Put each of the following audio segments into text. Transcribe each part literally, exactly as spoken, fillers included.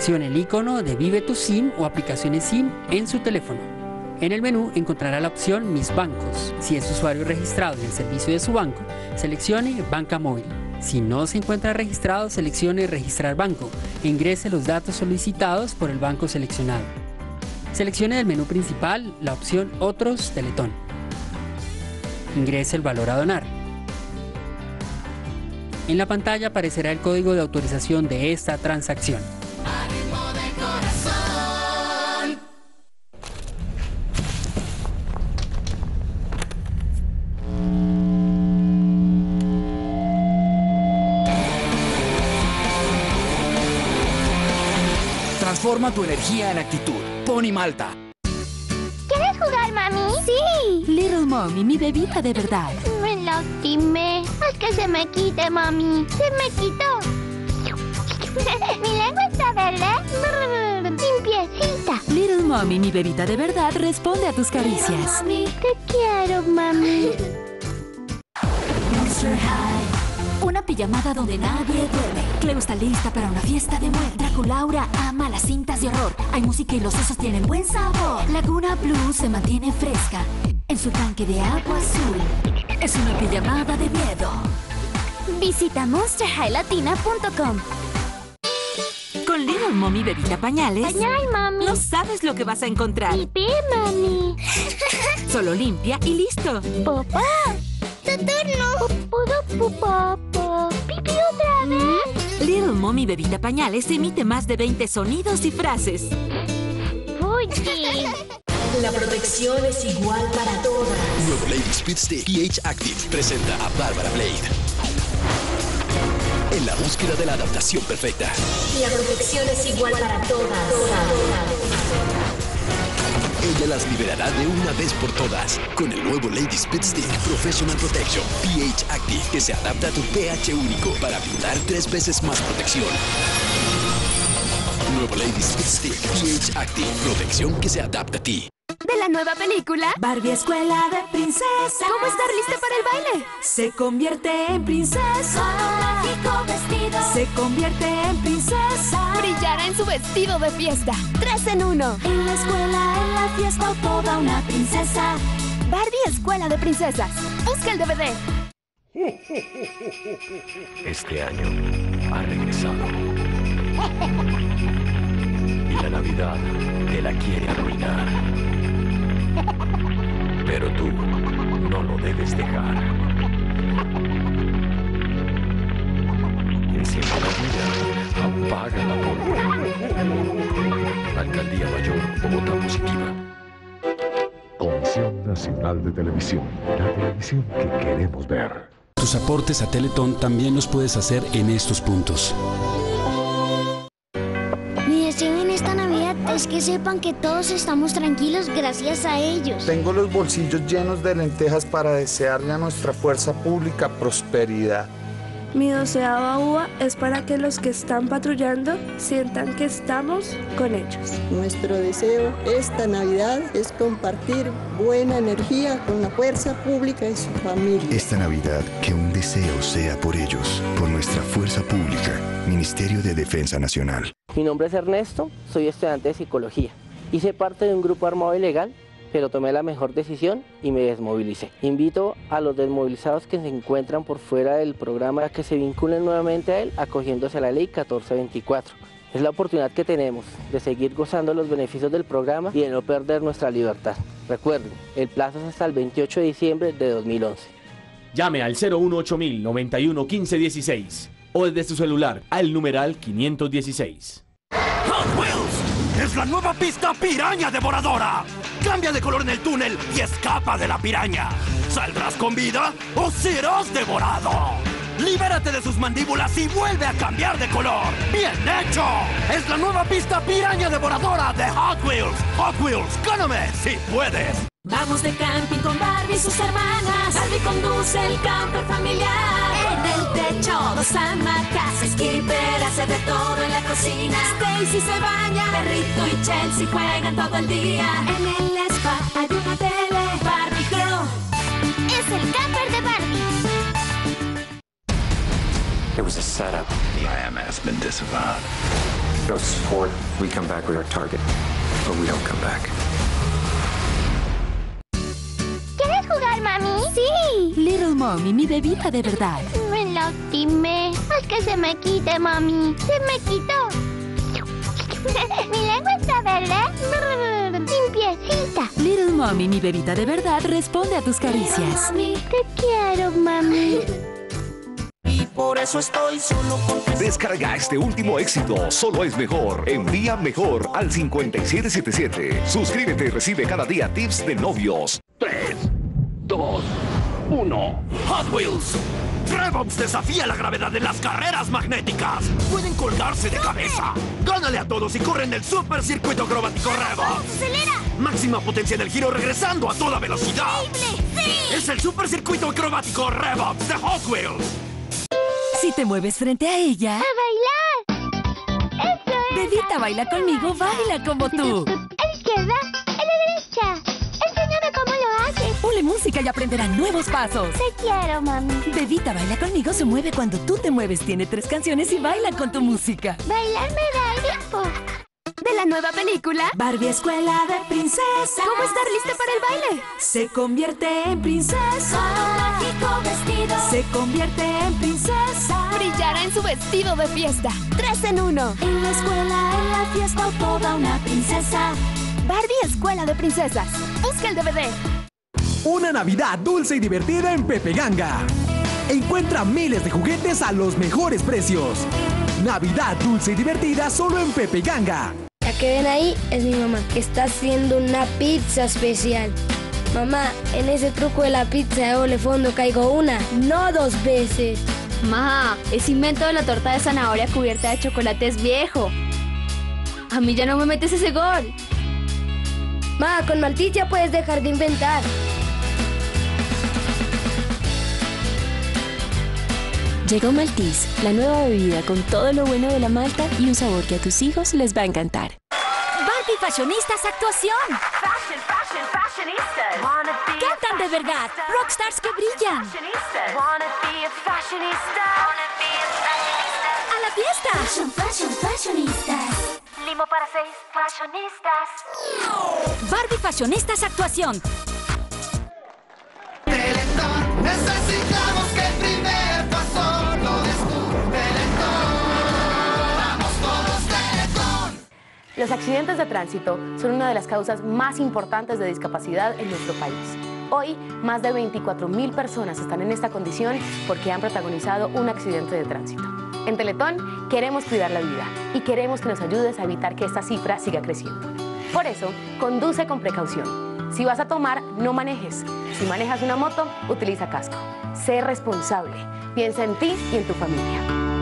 seleccione el icono de Vive tu SIM o aplicaciones SIM en su teléfono. En el menú encontrará la opción Mis bancos. Si es usuario registrado en el servicio de su banco, seleccione Banca Móvil. Si no se encuentra registrado, seleccione Registrar banco e ingrese los datos solicitados por el banco seleccionado. Seleccione del menú principal la opción Otros Teletón. Ingrese el valor a donar. En la pantalla aparecerá el código de autorización de esta transacción. Transforma tu energía en actitud. Pony Malta. ¿Quieres jugar, mami? Sí. Little Mommy, mi bebita de verdad. Me lastimé. Haz que se me quite, mami. Se me quitó. Mi lengua está verde. Limpiecita. Little Mommy, mi bebita de verdad, responde a tus caricias. Mami, te quiero, mami. Monster High. Una pijamada donde nadie duerme. Cleo está lista para una fiesta de muerte. Draculaura ama las cintas de horror. Hay música y los osos tienen buen sabor. Laguna Blue se mantiene fresca en su tanque de agua azul. Es una pijamada de miedo. Visita monster high latina punto com. Con Little Mommy Bebita Pañales, Pañal, mami. no sabes lo que vas a encontrar. Pipí, mami. Solo limpia y listo. Papá. Tu turno. ¿Puedo, papá? ¿Pipí otra vez? Little Mommy Bebita Pañales emite más de veinte sonidos y frases. Fuchi. La protección es igual para todas. Nuevo Lady Speed Stick P H Active presenta a Bárbara Blade en la búsqueda de la adaptación perfecta. La protección es igual para todas. todas. Ella las liberará de una vez por todas con el nuevo Lady Speed Stick Professional Protection P H Active, que se adapta a tu pH único para brindar tres veces más protección. Nuevo Lady Speed Stick P H Active, protección que se adapta a ti. De la nueva película Barbie Escuela de Princesa. ¿Cómo estar lista para el baile? Se convierte en princesa. Con un mágico vestido. Se convierte en princesa. Brillará en su vestido de fiesta. Tres en uno. En la escuela, en la fiesta, o toda una princesa. Barbie Escuela de Princesas. Busca el D V D. Este año ha regresado. Y la Navidad te la quiere arruinar. Pero tú no lo debes dejar. Enciende la vida, apaga la pólvora. Alcaldía Mayor, Bogotá Positiva. Comisión Nacional de Televisión, la televisión que queremos ver. Tus aportes a Teletón también los puedes hacer en estos puntos. Mi deseo en esta Navidad es que sepan que todos estamos tranquilos gracias a ellos. Tengo los bolsillos llenos de lentejas para desearle a nuestra fuerza pública prosperidad. Mi doceava uva es para que los que están patrullando sientan que estamos con ellos. Nuestro deseo esta Navidad es compartir buena energía con la fuerza pública y su familia. Esta Navidad, que un deseo sea por ellos, por nuestra fuerza pública, Ministerio de Defensa Nacional. Mi nombre es Ernesto, soy estudiante de psicología. Hice parte de un grupo armado ilegal, pero tomé la mejor decisión y me desmovilicé. Invito a los desmovilizados que se encuentran por fuera del programa a que se vinculen nuevamente a él acogiéndose a la ley catorce veinticuatro. Es la oportunidad que tenemos de seguir gozando los beneficios del programa y de no perder nuestra libertad. Recuerden, el plazo es hasta el veintiocho de diciembre de dos mil once. Llame al cero uno ocho mil, noventa y uno, quince dieciséis o desde su celular al numeral quinientos dieciséis. Hot Wheels es la nueva pista Piraña Devoradora. Cambia de color en el túnel y escapa de la piraña. ¿Saldrás con vida o serás devorado? Libérate de sus mandíbulas y vuelve a cambiar de color. ¡Bien hecho! Es la nueva pista Piraña Devoradora de Hot Wheels. Hot Wheels, gáname si puedes. Vamos de camping con Barbie y sus hermanas. Barbie conduce el camper familiar. En el techo, dos hamacas. Skipper hace de todo en la cocina. Stacy se baña. Perrito y Chelsea juegan todo el día. En el spa hay una tele. Barbie Girl es el camper de Barbie. It was a setup. The I M has been disavowed. Without support, we come back with our target, but we don't come back. ¿Quieres jugar, mami? Sí. Little Mommy, mi bebita de verdad. Me lastimé. Haz que se me quite, mami. Se me quitó. Mi lengua está verde. Limpiecita. Little Mommy, mi bebita de verdad, responde a tus caricias. Mami, te quiero, mami. Y por eso estoy solo porque... Descarga este último éxito, Solo es Mejor. Envía mejor al cincuenta y siete setenta y siete. Suscríbete y recibe cada día tips de novios. tres, dos, uno. Hot Wheels. Revox desafía la gravedad de las carreras magnéticas. Pueden colgarse de cabeza. Gánale a todos y corre en el super circuito acrobático Revox. ¡Acelera! Máxima potencia del giro regresando a toda velocidad. ¡Increíble! ¡Sí! Es el super circuito acrobático Revox de Hot Wheels. Si te mueves frente a ella... ¡A bailar! ¡Eso es! Bebita, baila conmigo, baila como tú. ¿A la izquierda? ¿A la derecha? Enséñame cómo lo haces. Ponle música y aprenderán nuevos pasos. Te quiero, mami. Bebita, baila conmigo, se mueve cuando tú te mueves. Tiene tres canciones y baila con tu música. Bailar me da el tiempo. De la nueva película Barbie Escuela de Princesas. ¿Cómo estar lista para el baile? Se convierte en princesa. Con un mágico vestido. Se convierte en princesa. Brillará en su vestido de fiesta. Tres en uno. En la escuela, en la fiesta, toda una princesa. Barbie Escuela de Princesas. Busca el D V D. Una Navidad dulce y divertida en Pepe Ganga. Encuentra miles de juguetes a los mejores precios. Navidad dulce y divertida solo en Pepe Ganga. La que ven ahí es mi mamá, que está haciendo una pizza especial. Mamá, en ese truco de la pizza de doble fondo caigo una, no dos veces. Ma, ese invento de la torta de zanahoria cubierta de chocolate es viejo. A mí ya no me metes ese gol. Ma, con Maltis ya puedes dejar de inventar. Llegó Maltis, la nueva bebida con todo lo bueno de la malta y un sabor que a tus hijos les va a encantar. Barbie Fashionistas Actuación. Fashion, fashion, fashionistas. Cantan de verdad, rockstars que brillan. Wanna be a fashionista. A la fiesta. Fashion, fashion, fashionistas. Limo para seis fashionistas. Barbie Fashionistas Actuación. Teletón, necesitamos que el primer paso lo des tú. Teletón, vamos todos, Teletón. Los accidentes de tránsito son una de las causas más importantes de discapacidad en nuestro país. Hoy, más de veinticuatro mil personas están en esta condición porque han protagonizado un accidente de tránsito. En Teletón queremos cuidar la vida y queremos que nos ayudes a evitar que esta cifra siga creciendo. Por eso, conduce con precaución. Si vas a tomar, no manejes. Si manejas una moto, utiliza casco. Sé responsable. Piensa en ti y en tu familia.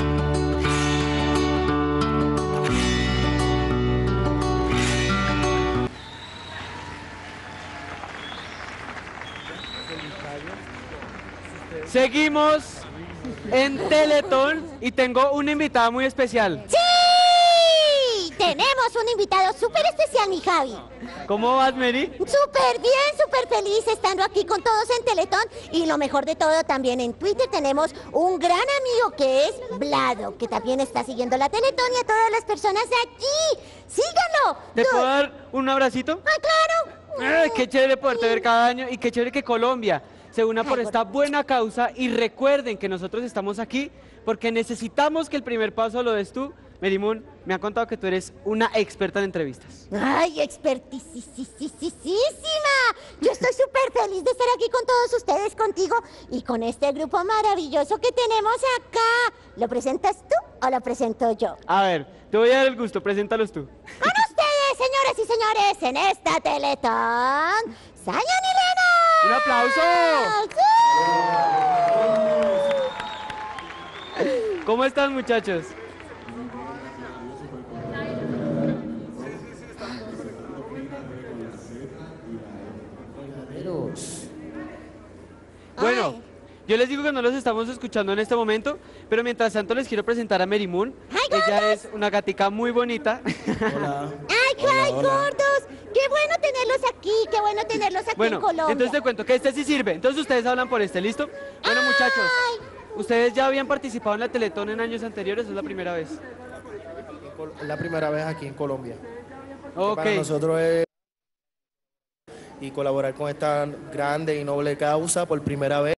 Seguimos en Teletón y tengo una invitada muy especial. ¡Sí! Tenemos un invitado súper especial, mi Javi. ¿Cómo vas, Mary? Súper bien, súper feliz estando aquí con todos en Teletón. Y lo mejor de todo, también en Twitter tenemos un gran amigo que es Vlado, que también está siguiendo la Teletón y a todas las personas de aquí. ¡Síganlo! ¿Te puedo dar un abracito? ¡Ah, claro! Ay, qué chévere poderte ver cada año y qué chévere que Colombia se una por esta buena causa. Y recuerden que nosotros estamos aquí porque necesitamos que el primer paso lo des tú. Mary Moon, me ha contado que tú eres una experta en entrevistas. ¡Ay, expertísima! Yo estoy súper feliz de estar aquí con todos ustedes, contigo y con este grupo maravilloso que tenemos acá. ¿Lo presentas tú o lo presento yo? A ver, te voy a dar el gusto, preséntalos tú. Con ustedes, señoras y señores, en esta Teletón, Zion y Lena. ¡Un aplauso! ¡Sí! ¿Cómo están, muchachos? Bueno, yo les digo que no los estamos escuchando en este momento, pero mientras tanto les quiero presentar a Mary Moon. Ella es una gatica muy bonita. Hola. ¡Ay, ay, gordos! ¡Qué bueno tenerlos aquí! ¡Qué bueno tenerlos aquí bueno, en Colombia! Entonces te cuento que este sí sirve. Entonces ustedes hablan por este, ¿listo? Bueno, muchachos, ¿ustedes ya habían participado en la Teletón en años anteriores o es la primera vez? es la primera vez aquí en Colombia. Ok. Para nosotros es y colaborar con esta grande y noble causa por primera vez.